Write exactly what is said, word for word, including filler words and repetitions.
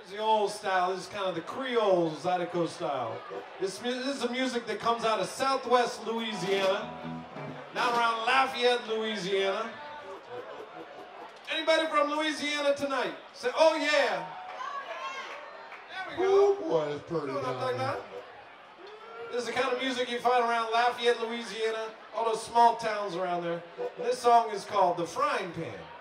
It's the old style. This is kind of the Creole Zydeco style. This, this is the music that comes out of Southwest Louisiana, down around Lafayette, Louisiana. Anybody from Louisiana tonight? Say, oh yeah. There we go. Oh boy, that's pretty Going up like down that. This is the kind of music you find around Lafayette, Louisiana, all those small towns around there. And this song is called The Frying Pan.